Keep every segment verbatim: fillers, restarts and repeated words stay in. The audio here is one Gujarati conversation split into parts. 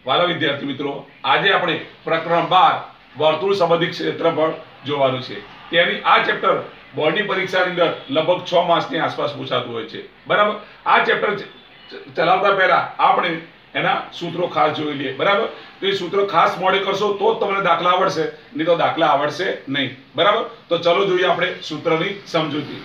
વાલા વિદ્યાર્થી મિત્રો, આજે આપણે પ્રકરણ બાર વર્તુળ સંબંધિત ક્ષેત્રફળ જોવાનું છે। તેની આ ચેપ્ટર બોર્ડની પરીક્ષાની અંદર લગભગ છ માસની આસપાસ પૂછાતું હોય છે, બરાબર। આ ચેપ્ટર ચલાવતા પહેલા આપણે એના સૂત્રો ખાસ જોઈ લઈએ, બરાબર। તો એ સૂત્રો ખાસ મોડે કરશો તો જ તમને દાખલા આવડશે, નહીં તો દાખલા આવડશે નહીં, બરાબર। તો ચલો જોઈએ આપણે સૂત્રની સમજૂતી।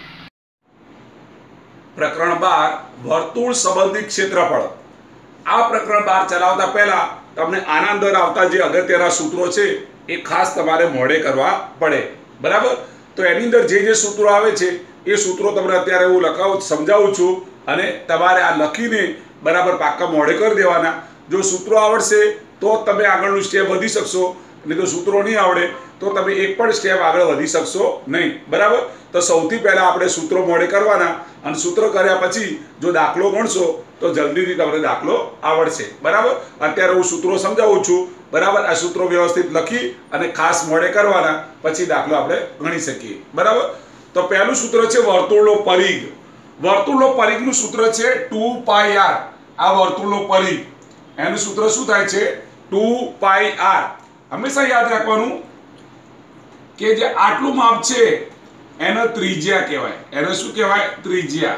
પ્રકરણ બાર વર્તુળ સંબંધિત ક્ષેત્રફળ। આ પ્રકરણ બાર ચલાવતા પહેલા તમને આના અંદર આવતા જે અગત્યના સૂત્રો છે એ ખાસ તમારે મોડે કરવા પડે, બરાબર। તો એની અંદર જે જે સૂત્રો આવે છે એ સૂત્રો તમને અત્યારે હું લખાવું સમજાવું છું અને તમારે આ લખીને બરાબર પાક્કા મોડે કરી દેવાના। જો સૂત્રો આવડશે તો તમે આગળનું સ્ટેપ વધી શકશો, નહીં તો સૂત્રો નહીં આવડે તો તમે એક પણ સ્ટેપ આગળ વધી શકશો નહીં, બરાબર। તો સૌથી પહેલા આપણે સૂત્રો મોડે કરવાના અને સૂત્રો કર્યા પછી જો દાખલો ગણશો તો જલ્દીથી તમને દાખલો આવડશે, બરાબર। અત્યારે હું સૂત્રો સમજાવું છું, બરાબર। આ સૂત્રો વ્યવસ્થિત લખી અને ખાસ મોડે કરવાના, પછી દાખલો આપણે ગણી શકીએ, બરાબર। તો પહેલું સૂત્ર છે વર્તુળનો પરિઘ। વર્તુળનો પરિઘનું સૂત્ર છે ટુ પાઈ આર। આ વર્તુળનો પરિઘ એનું સૂત્ર શું થાય છે? Two pi R. હંમેશા યાદ રાખવાનું કે જે આટલું માપ છે એને ત્રિજ્યા કહેવાય। એને શું કહેવાય? ત્રિજ્યા।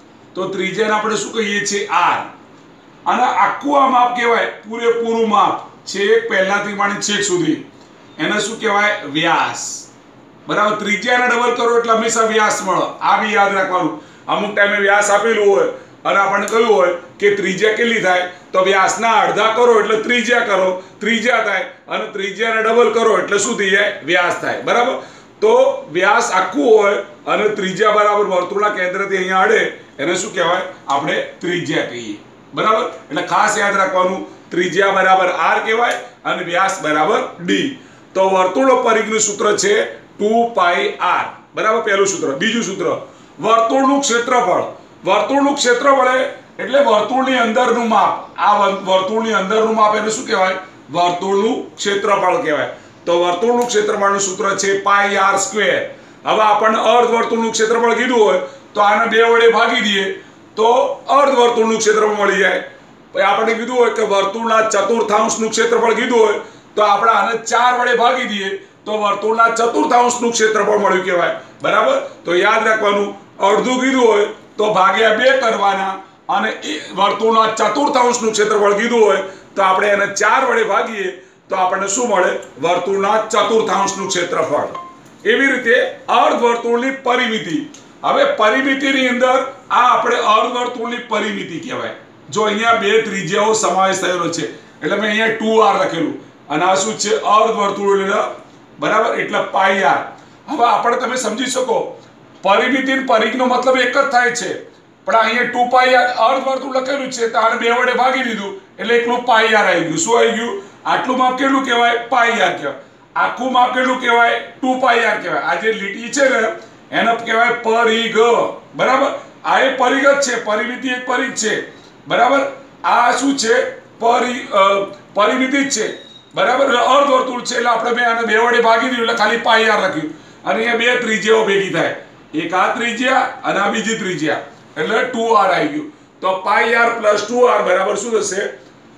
તો ત્રિજ્યાને આપણે શું કહીએ છીએ? આર। અને આખું આ માપ કહેવાય પૂરેપૂરું માપ, છેક પહેલાથી માંડી છેક સુધી, એને શું કહેવાય? વ્યાસ, બરાબર। ત્રિજ્યાને ડબલ કરો એટલે હંમેશા વ્યાસ મળે, આ બી યાદ રાખવાનું। અમુક ટાઈમે વ્યાસ આપેલું હોય અને આપણને કહ્યું હોય કે ત્રિજ્યા કેટલી થાય, તો વ્યાસના અડધા કરો એટલે ત્રિજ્યા કરો, ત્રિજ્યા થાય, અને ત્રિજ્યાને ડબલ કરો એટલે શું થઈ જાય? વ્યાસ થાય, બરાબર। તો વ્યાસ આખું હોય અને ત્રિજ્યા બરાબર વર્તુળના કેન્દ્રથી અહીંયા અડે એને શું કહેવાય? આપણે ત્રિજ્યા કહીએ, બરાબર। એટલે ખાસ યાદ રાખવાનું, ત્રિજ્યા બરાબર આર કહેવાય અને વ્યાસ બરાબર ડી। તો વર્તુળનો પરિઘનું સૂત્ર છે ટુ પાઈ આર, બરાબર, પહેલું સૂત્ર। બીજું સૂત્ર વર્તુળનું ક્ષેત્રફળ। વર્તુળનું ક્ષેત્રફળ એટલે વર્તુળની અંદરનું માપ। આ વર્તુળની અંદરનું માપ એને શું કહેવાય? વર્તુળનું ક્ષેત્રફળ કહેવાય। તો વર્તુળનું ક્ષેત્રફળનું સૂત્ર છે પાઈ આર સ્ક્વેર। હવે આપણને અર્ધ વર્તુળનું ક્ષેત્રફળ કીધું હોય તો આને બે વડે ભાગી દઈએ તો અર્ધ વર્તુળનું ક્ષેત્રફળ મળી જાય। પછી આપણને કીધું હોય કે વર્તુળના ચતુર્થાંશનું ક્ષેત્રફળ કીધું હોય તો આપણે આને ચાર વડે ભાગી દઈએ તો વર્તુળના ચતુર્થાંશનું ક્ષેત્રફળ મળ્યું કહેવાય, બરાબર। તો યાદ રાખવાનું, અડધું કીધું હોય તો ભાગ્યા બે કરવાના, અને વર્તુળના ચતુર્થાંશનું ક્ષેત્રફળ કીધું હોય તો આપણે એને ચાર વડે ભાગીએ તો આપણને શું મળે? વર્તુળના ચતુર્થાંશનું ક્ષેત્રફળ। એવી રીતે અર્ધ વર્તુળની પરિમિતિ। હવે પરિમિતિની અંદર આ આપણે અર્ધ વર્તુળની પરિમિતિ કહેવાય। જો અહીંયા બે ત્રિજ્યાઓ સમાવેશ થયેલો છે એટલે મેં અહીંયા ટુ આર લખેલું અને આ શું છે? અર્ધ વર્તુળ, બરાબર, એટલે પાઈ આર। હવે આપણે તમે સમજી શકો પરિમિતિ અને પરિઘનો મતલબ એક જ થાય છે, પણ અહીંયા ટુ પાઈ આર અર્ધ વર્તુળ લખેલું છે તો આને બે વડે ભાગી દીધું એટલે એકલું પાઈ આર આવી ગયું। શું આવી ગયું? આટલું માપ કેટલું કહેવાય? પાઈ આર કહેવાય। આખું માપ કેટલું કહેવાય? ટુ પાઈ આર કહેવાય। આ જે લીટી છે ને એને કહેવાય પરિઘ, બરાબર। આ એ પરિઘ જ છે, પરિમિતિ એક પરિઘ છે, બરાબર। આ શું છે? પરિ પરિમિતિ જ છે, બરાબર। અર્ધ વર્તુળ છે એટલે આપણે બે આને બે વડે ભાગી દીધું એટલે ખાલી પાઈ આર લખ્યું, અને અહીંયા બે ત્રિજ્યાઓ ભેગી થાય, એક આ ત્રિજ્યા અને આ બીજી ત્રિજ્યા, એટલે ટુ આર આવી ગયું। તો pi R plus two R બરાબર શું થશે?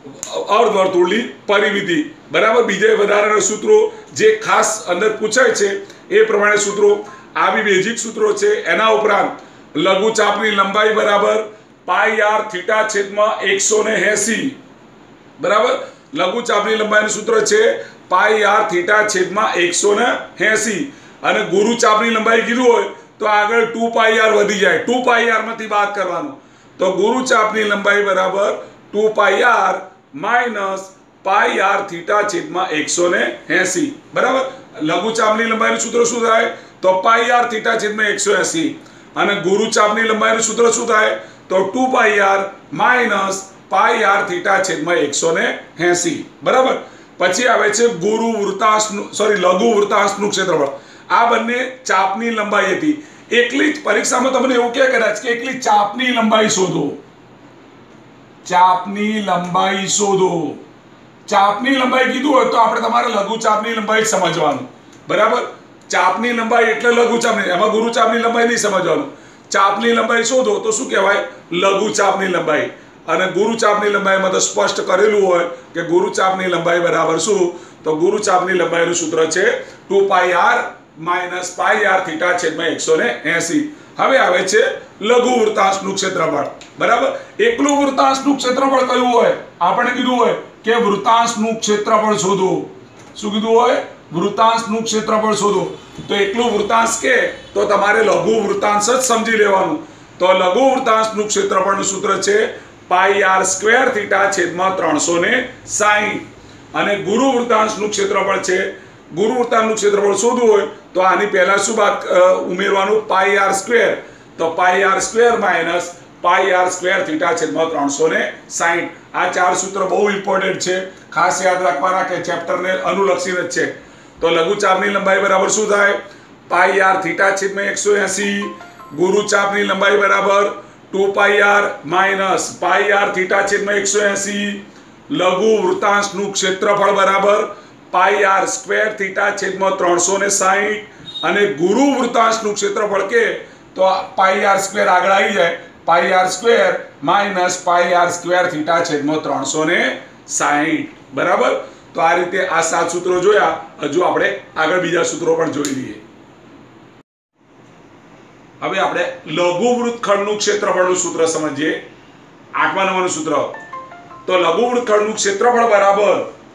અર્ધ વર્તુળની પરિમિતિ, બરાબર। બીજા વધારાના સૂત્રો જે ખાસ અંદર પૂછાય છે એ પ્રમાણે સૂત્રો, આ બી બેઝિક સૂત્રો છે। એના ઉપરાંત લઘુ ચાપની લંબાઈ બરાબર પાઈ આર થીટા છેદમાં એકસો ને એસી, બરાબર। લઘુ ચાપની લંબાઈનું સૂત્ર છે પાઈ આર થીટા છેદમાં એકસો ને એસી, અને ગુરુ ચાપની લંબાઈ કીધું હોય તો આગળ ટુ પાઈ આર વધી જાય, ટુ પાઈ આર માંથી બાદ કરવાનું। તો ગુરુ ચાપની લંબાઈ બરાબર two pi R minus pi R theta છેદમાં એકસો ને એસી, બરાબર। લઘુ ચાપની લંબાઈનું સૂત્ર શું થાય? તો પાઈ આર થીટા છેદમાં એકસો એસી, અને ગુરુ ચાપની લંબાઈનું સૂત્ર શું થાય? તો two pi R minus pi R theta છેદમાં એકસો ને એસી, બરાબર। પછી આવે છે ગુરુ વૃત્તાંશનું સોરી લઘુ વૃત્તાંશનું ક્ષેત્રફળ। આ બંને ચાપની લંબાઈ હતી। એકલી જ પરીક્ષામાં તમને એવું કહે કદાચ કે એકલી ચાપની લંબાઈ શોધો, ચાપની લંબાઈ શોધો। ચાપની લંબાઈ કીધું હોય તો આપણે તમારે લઘુ ચાપની લંબાઈ સમજવાનું, બરાબર। ચાપની લંબાઈ એટલે લઘુ ચાપની, એમાં ગુરુ ચાપની લંબાઈ નહીં સમજવાનું। ચાપની લંબાઈ શોધો તો શું કહેવાય? લઘુ ચાપની લંબાઈ। અને ગુરુચાપની લંબાઈમાં તો સ્પષ્ટ કરેલું હોય કે ગુરુચાપની લંબાઈ બરાબર શું, તો ગુરુચાપની લંબાઈનું સૂત્ર છે two pi R minus pi R theta છેદમાં એકસો ને એસી. હવે આવે છે લઘુ વૃત્તાંશનું ક્ષેત્રફળ. બરાબર, એકલું વૃત્તાંશનું ક્ષેત્રફળ કયું હોય, આપણે કીધું હોય કે વૃત્તાંશનું ક્ષેત્રફળ શોધો. શું કીધું હોય, વૃત્તાંશનું ક્ષેત્રફળ શોધો. તો એકલું વૃત્તાંશ કે તો તમારે લઘુ વૃત્તાંશ જ સમજી લેવાનું. તો લઘુ વૃત્તાંશનું ક્ષેત્રફળનું સૂત્ર છે પાઈ આર સ્ક્વેર થીટા છેદમાં ત્રણસો ને સાહીઠ. અને ગુરુ વૃત્તાંશનું ક્ષેત્રફળ છે, ગુરુ વૃત્તાંશનું ક્ષેત્રફળ શોધવું હોય તો આની પહેલા શું વાત ઉમેરવાનું, પાઈ આર સ્ક્વેર. તો pi R square minus pi R square theta છેદમાં ત્રણસો ને સાહીઠ. આ ચાર સૂત્ર બહુ ઇમ્પોર્ટન્ટ છે, ખાસ યાદ રાખવાના કે ચેપ્ટરને અનુલક્ષીને જ છે. તો લઘુચાપની લંબાઈ બરાબર શું થાય, પાઈ આર થીટા છેદમાં એકસો એસી. ગુરુચાપની લંબાઈ બરાબર two pi R minus pi R theta છેદમાં એકસો એસી. લઘુ વૃત્તાંશનું ક્ષેત્રફળ બરાબર પાઈ આર સ્ક્વેર થીટા છેદમાં ત્રણસો ને સાહીઠ. અને ગુરુ વૃત્તાંશનું ક્ષેત્રફળ કે તો પાઈ આર સ્ક્વેર આગળ આવી જાય, pi R square minus pi R square theta છેદમાં ત્રણસો ને સાહીઠ. બરાબર, તો આ રીતે આ સાત સૂત્રો જોયા. હજુ આપણે આગળ બીજા સૂત્રો પણ જોઈ લઈએ. હવે આપણે લઘુ વૃત્તખંડનું ક્ષેત્રફળનું સૂત્ર સમજીએ. આઠમા નંબરનું સૂત્ર. તો લઘુ વૃત્તખંડનું ક્ષેત્રફળ બરાબર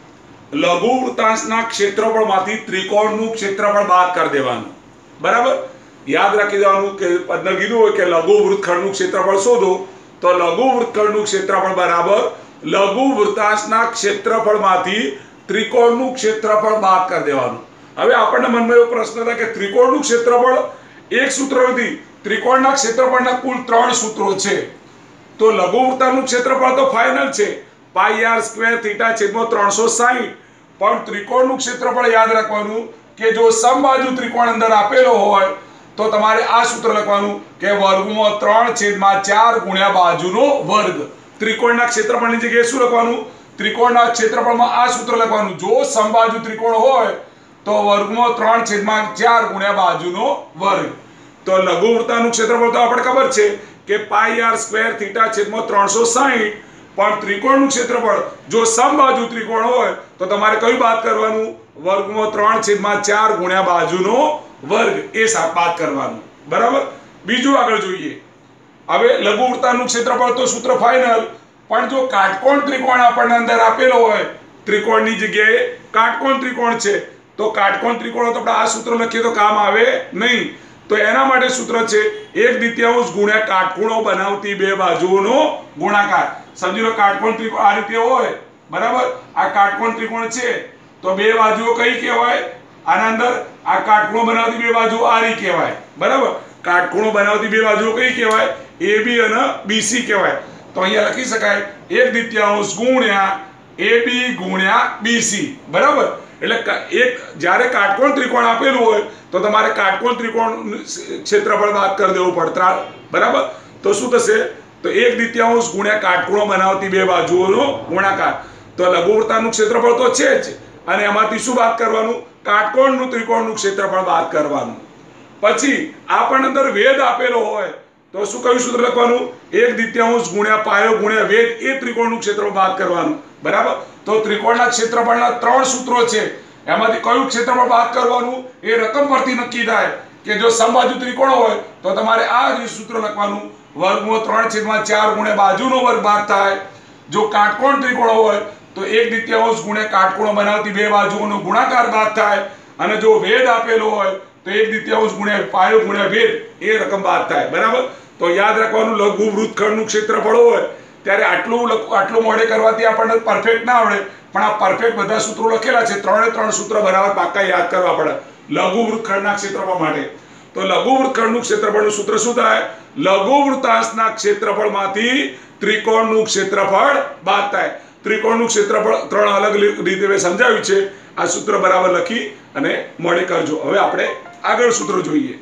લઘુ વૃત્તાંશના ક્ષેત્રફળમાંથી ત્રિકોણનું ક્ષેત્રફળ બાદ કરી દેવાનું. બરાબર, યાદ રાખી દેવાનું કે અંદર કીધું હોય કે લઘુ વૃત્તખંડનું ક્ષેત્રફળ શોધો. તો લઘુ વૃત્તખંડનું ક્ષેત્રફળ બરાબર લઘુ વૃત્તાંશના ક્ષેત્રફળમાંથી ત્રિકોણનું ક્ષેત્રફળ બાદ કરી દેવાનું. હવે આપણને મનમાં એવો પ્રશ્ન થાય કે ત્રિકોણનું ક્ષેત્રફળ એક સૂત્ર નથી, ત્રિકોણના ક્ષેત્રફળના કુલ ત્રણ સૂત્રો છે. તો લઘુ વૃત્તાંશનું ક્ષેત્રફળ તો ફાઇનલ છે પાઈ આર સ્ક્વેર થીટા છેદમાં ત્રણસો સાહીઠ. પણ ત્રિકોણનું ક્ષેત્રફળ યાદ રાખવાનું કે જો સમબાજુ ત્રિકોણ અંદર આપેલો હોય તો તમારે આ સૂત્ર લખવાનું કે વર્ગમૂળ ત્રણ છેદમાં ચાર ગુણ્યા બાજુનો વર્ગ. ત્રિકોણના ક્ષેત્રફળની જગ્યાએ શું લખવાનું, ત્રિકોણના ક્ષેત્રફળમાં આ સૂત્ર લખવાનું, જો સમબાજુ ત્રિકોણ હોય તો વર્ગમૂળ ત્રણ છેદમાં ચાર ગુણ્યા બાજુનો વર્ગ. તો લઘુ વૃત્તાંશનું ક્ષેત્રફળ તો આપણે ખબર છે કે પાઈ આર સ્ક્વેર થીટા છેદમાં ત્રણસો સાહીઠ. પણ ત્રિકોણનું ક્ષેત્રફળ જો સમબાજુ ત્રિકોણ હોય તો તમારે કયું બાદ કરવાનું, વર્ગમૂળ ત્રણ છેદમાં ચાર ગુણ્યા બાજુનો વર્ગ, એ બાદ કરવાનું. બરાબર, બીજું આગળ જોઈએ. હવે લઘુ વૃત્તાંશનું ક્ષેત્રફળ તો સૂત્ર ફાઇનલ, પણ જો કાટકોણ ત્રિકોણ આપણને અંદર આપેલો હોય, ત્રિકોણની જગ્યાએ કાટકોણ ત્રિકોણ છે, તો કાટકોણ ત્રિકોણ તો આપણે આ સૂત્ર લખીએ તો કામ આવે નહીં. તો એના માટે સૂત્ર છે એક દ્વિતીયાંશ ગુણ્યા કાટખૂણો બનાવતી બે બાજુઓનો ગુણાકાર. સમજી લો કાટકોણ ત્રિકોણ આ રીતે હોય. બરાબર, આ કાટકોણ ત્રિકોણ છે તો બે બાજુઓ કઈ કહેવાય, આના અંદર આ કાટખૂણો બનાવતી બે બાજુઓ આરી કહેવાય. બરાબર, કાટખૂણો બનાવતી બે બાજુઓ કઈ કહેવાય, એ બી અને બીસી કહેવાય. તો અહીંયા લખી શકાય એક દ્વિતીયાંશ ગુણ્યા એ બી ગુણ્યા બીસી. બરાબર, એટલે એક જ્યારે કાટકોણ ત્રિકોણ આપેલું હોય તો તમારે કાટકોણ ત્રિકોણ ક્ષેત્રફળ બાદ કરી દેવું પડતા. બરાબર, તો શું થશે, તો એક દ્વિતીયાંશ ગુણ્યા કાટખૂણો બનાવતી બે બાજુઓનો ગુણાકાર. તો લઘુ વૃત્તાંશનું ક્ષેત્રફળ તો છે જ, અને એમાંથી શું બાદ કરવાનું, કાટકોણનું ત્રિકોણનું ક્ષેત્રફળ બાદ કરવાનું. પછી આ પણ અંદર વેદ આપેલો હોય તો શું કયું સૂત્ર લખવાનું, એક દ્વિતીયાંશ ગુણ્યા પાયો ગુણ્યા વેદ, એ ત્રિકોણનું ક્ષેત્રફળ બાદ કરવાનું. બરાબર, તો ત્રિકોણના ક્ષેત્રફળના ત્રણ સૂત્રો છે, એમાંથી કયું ક્ષેત્રફળ બાદ કરવાનું એ રકમ પરથી નક્કી થાય. કે જો સમબાજુ ત્રિકોણ હોય તો તમારે આ જ સૂત્ર લખવાનું, વર્ગમૂળ ત્રણ છેદમાં ચાર ગુણ્યા બાજુનો વર્ગ બાદ થાય. જો કાટકોણ ત્રિકોણ હોય તો એક દ્વિતીયાંશ ગુણ્યા કાટખૂણો બનાવતી બે બાજુઓનો ગુણાકાર બાદ થાય. અને જો વેદ આપેલો હોય તો એક દ્વિતીયાંશ ગુણ્યા પાયો ગુણ્યા વેદ, એ રકમ બાદ થાય. બરાબર, તો યાદ રાખવાનું લઘુ વૃત્તખંડનું ક્ષેત્રફળ હોય ત્યારે આટલું આટલું મોડે કરવાથી આપણને પરફેક્ટ ના આવડે, પણ આ પરફેક્ટ બધા સૂત્રો લખેલા છે, ત્રણે ત્રણ સૂત્ર બરાબર પાક્કા યાદ કરવા પડે લઘુ વૃત્તખંડના ક્ષેત્રફળ માટે. તો લઘુ વૃત્તખંડનું ક્ષેત્રફળનું સૂત્ર શું થાય, લઘુ વૃત્તાંશના ક્ષેત્રફળમાંથી ત્રિકોણનું ક્ષેત્રફળ બાદ થાય. ત્રિકોણનું ક્ષેત્રફળ ત્રણ અલગ રીતે મેં સમજાવ્યું છે, આ સૂત્ર બરાબર લખી અને મોડે કરજો. હવે આપણે આગળ સૂત્રો જોઈએ.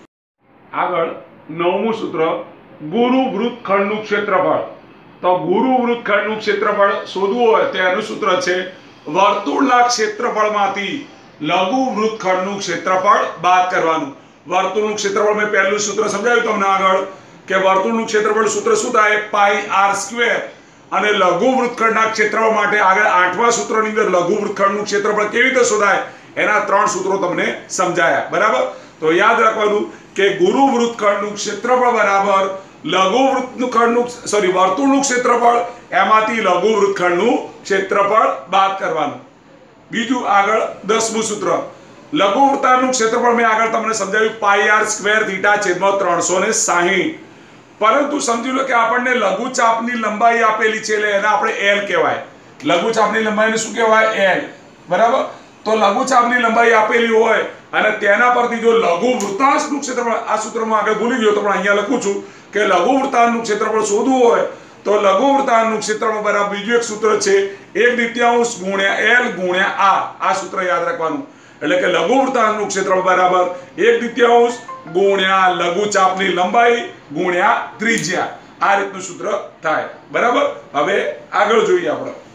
આગળ નવમું સૂત્ર, ગુરુ વૃત્તખંડનું ક્ષેત્રફળ. તો ગુરુ વૃત્તખંડનું ક્ષેત્રફળ શોધવું હોય તો એનું સૂત્ર છે વર્તુળના ક્ષેત્રફળમાંથી લઘુ વૃત્તખંડનું ક્ષેત્રફળ બાદ કરવાનું. વર્તુળનું ક્ષેત્રફળ મેં પહેલું સૂત્ર સમજાવ્યું તમને આગળ કે વર્તુળનું ક્ષેત્રફળ સૂત્ર શું થાય, પાઈ આર સ્ક્વેર અને લઘુ વૃત્તખંડના ક્ષેત્રફળ માટે આગળ આઠમા સૂત્રની અંદર લઘુ વૃત્તખંડનું ક્ષેત્રફળ કેવી રીતે શોધાય એના ત્રણ સૂત્રો તમને સમજાયા. બરાબર, તો યાદ રાખવાનું કે ગુરુ વૃત્તખંડનું ક્ષેત્રફળ બરાબર લઘુ વૃત્તખંડનું સોરી વર્તુળનું ક્ષેત્રફળ, એમાંથી લઘુ વૃત્તખંડનું ક્ષેત્રફળ બાદ કરવાનું. બીજું આગળ દસમું સૂત્ર, લઘુ વૃત્તાંતનું ક્ષેત્રફળ મેં આગળ તમને સમજાવ્યું પાઈ આર સ્ક્વેર થીટા છેદમાં ત્રણસો ને સાહીઠ. પરંતુ સમજી લો કે આપણને લઘુ ચાપની લંબાઈ આપેલી છે એટલે એને આપણે એલ કહેવાય. લઘુ ચાપની લંબાઈને શું કહેવાય? એલ. બરાબર, તો લઘુ ચાપની લંબાઈ આપેલી હોય અને તેના પરથી જો લઘુ વૃત્તાંશનું ક્ષેત્રફળ, આ સૂત્રમાં આગળ ભૂલી ગયો તો પણ અહીંયા લખું છું કે લઘુ વૃત્તાંતનું ક્ષેત્રફળ શોધવું હોય તો લઘુ વૃત્તાંતનું ક્ષેત્રફળ બરાબર બીજું એક સૂત્ર છે એક દ્વિતીયાંશ ગુણ્યા એલ ગુણ્યા આર. આ સૂત્ર યાદ રાખવાનું. એટલે કે લઘુ વૃત્તાંતનું ક્ષેત્રફળ બરાબર એક દ્વિતીયાંશ ગુણ્યા લઘુ ચાપની લંબાઈ ગુણ્યા ત્રિજ્યા. આ રીતનું સૂત્ર થાય. બરાબર, હવે આગળ જોઈએ આપણે.